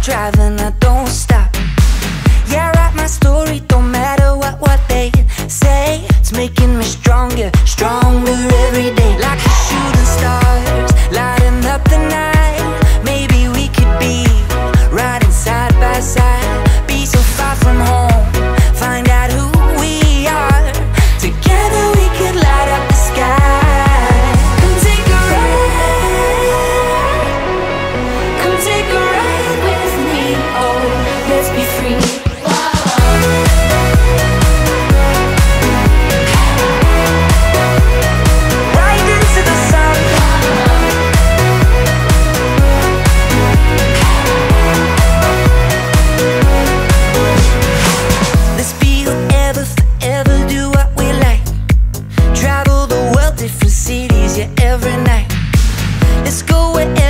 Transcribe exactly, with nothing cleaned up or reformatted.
driving, I don't stop. Yeah, I write my story, don't matter what, what they say. It's making me stronger, stronger every day. Like a shooting stars, lighting up the night. Maybe we could be riding side by side. Be so far from home, find out who we are. Together we could light up the sky. Come take a ride, come take a ride with me. Oh, let's be free. Different cities, yeah, every night. Let's go wherever